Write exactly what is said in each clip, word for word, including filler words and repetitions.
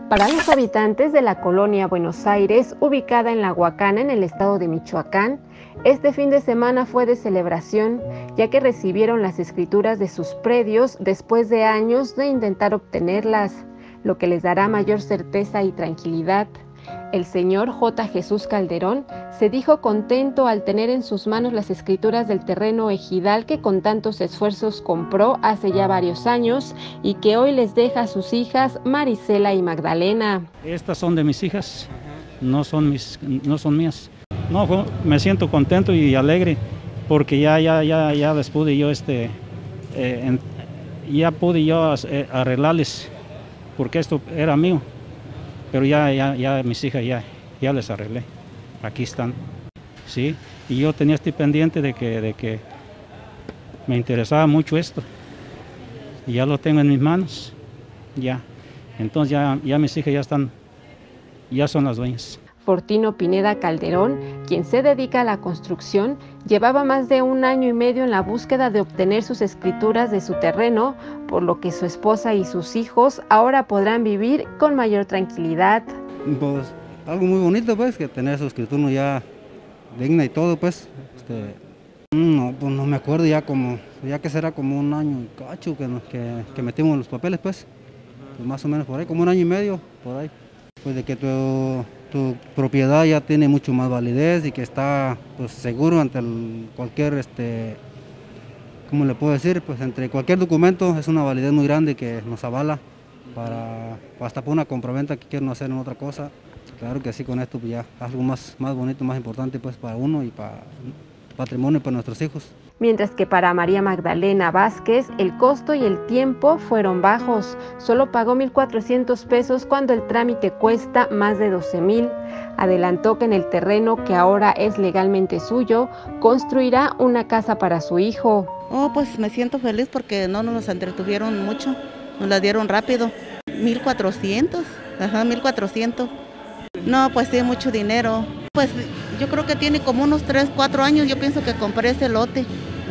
Para los habitantes de la colonia Buenos Aires, ubicada en La Huacana, en el estado de Michoacán, este fin de semana fue de celebración, ya que recibieron las escrituras de sus predios después de años de intentar obtenerlas, lo que les dará mayor certeza y tranquilidad. El señor J. Jesús Calderón se dijo contento al tener en sus manos las escrituras del terreno ejidal que con tantos esfuerzos compró hace ya varios años y que hoy les deja a sus hijas Marisela y Magdalena. Estas son de mis hijas, no son, mis, no son mías. No, me siento contento y alegre porque ya, ya, ya, ya les pude yo, este, eh, en, ya pude yo arreglarles porque esto era mío. Pero ya, ya, ya mis hijas ya, ya les arreglé, aquí están, sí, y yo tenía este pendiente de que, de que me interesaba mucho esto, y ya lo tengo en mis manos, ya, entonces ya, ya mis hijas ya están, ya son las dueñas. Fortino Pineda Calderón, quien se dedica a la construcción, llevaba más de un año y medio en la búsqueda de obtener sus escrituras de su terreno, por lo que su esposa y sus hijos ahora podrán vivir con mayor tranquilidad. Pues algo muy bonito, pues, que tener su escritura ya digna y todo, pues. Este, no, pues no me acuerdo ya como, ya que será como un año y cacho que, que, que metimos los papeles, pues. Pues más o menos por ahí, como un año y medio, por ahí. Pues de que tu, tu propiedad ya tiene mucho más validez y que está pues seguro ante el, cualquier, este, ¿cómo le puedo decir? Pues entre cualquier documento es una validez muy grande que nos avala para, hasta por una compraventa que quieren hacer en otra cosa. Claro que sí, con esto pues ya algo más, más bonito, más importante pues para uno y para patrimonio para nuestros hijos. Mientras que para María Magdalena Vázquez el costo y el tiempo fueron bajos. Solo pagó mil cuatrocientos pesos cuando el trámite cuesta más de doce mil. Adelantó que en el terreno que ahora es legalmente suyo, construirá una casa para su hijo. Oh, pues me siento feliz porque no nos entretuvieron mucho, nos la dieron rápido. mil cuatrocientos, ajá, mil cuatrocientos. No, pues sí, mucho dinero. Pues yo creo que tiene como unos tres, cuatro años, yo pienso que compré ese lote.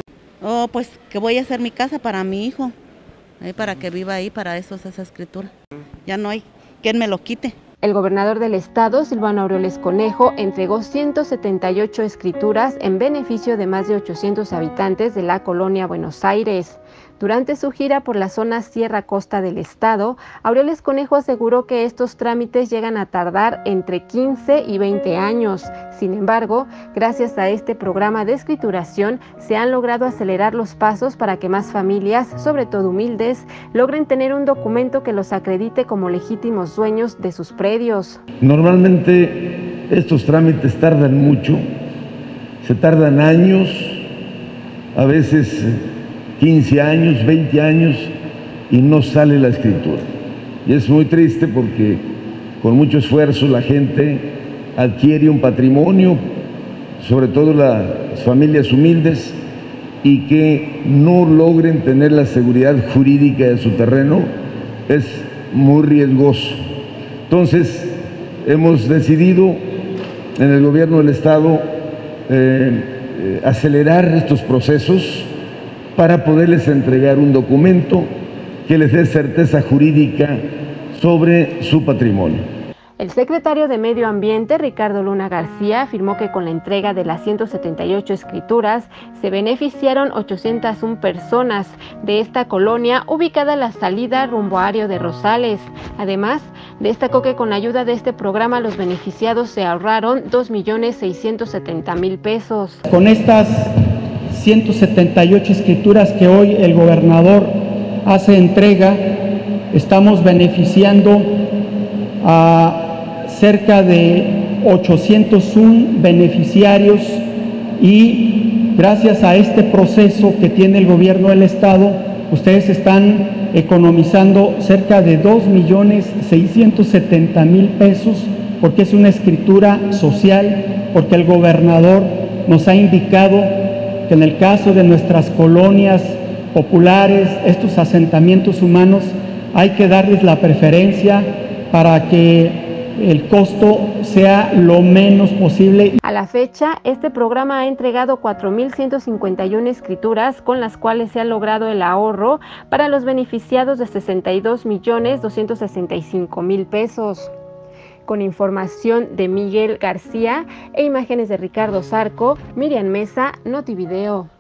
Oh, pues que voy a hacer mi casa para mi hijo, eh, para que viva ahí, para eso es esa escritura. Ya no hay quien me lo quite. El gobernador del estado, Silvano Aureoles Conejo, entregó ciento setenta y ocho escrituras en beneficio de más de ochocientos habitantes de la colonia Buenos Aires. Durante su gira por la zona Sierra Costa del estado, Aureoles Conejo aseguró que estos trámites llegan a tardar entre quince y veinte años. Sin embargo, gracias a este programa de escrituración, se han logrado acelerar los pasos para que más familias, sobre todo humildes, logren tener un documento que los acredite como legítimos dueños de sus predios. Normalmente estos trámites tardan mucho, se tardan años, a veces quince años, veinte años y no sale la escritura. Y es muy triste porque con mucho esfuerzo la gente adquiere un patrimonio, sobre todo las familias humildes, y que no logren tener la seguridad jurídica de su terreno es muy riesgoso. Entonces hemos decidido en el gobierno del estado eh, eh, acelerar estos procesos para poderles entregar un documento que les dé certeza jurídica sobre su patrimonio. El secretario de Medio Ambiente, Ricardo Luna García, afirmó que con la entrega de las ciento setenta y ocho escrituras se beneficiaron ochocientas una personas de esta colonia ubicada a la salida rumbo a Ario de Rosales. Además, destacó que con la ayuda de este programa los beneficiados se ahorraron dos millones seiscientos setenta mil pesos. Con estas ciento setenta y ocho escrituras que hoy el gobernador hace entrega, estamos beneficiando a cerca de ochocientos uno beneficiarios y gracias a este proceso que tiene el gobierno del estado, ustedes están economizando cerca de dos millones seiscientos setenta mil pesos porque es una escritura social, porque el gobernador nos ha indicado que en el caso de nuestras colonias populares, estos asentamientos humanos, hay que darles la preferencia para que el costo sea lo menos posible. A la fecha, este programa ha entregado cuatro mil ciento cincuenta y una escrituras con las cuales se ha logrado el ahorro para los beneficiados de sesenta y dos millones doscientos sesenta y cinco mil pesos. Con información de Miguel García e imágenes de Ricardo Zarco, Miriam Mesa, Notivideo.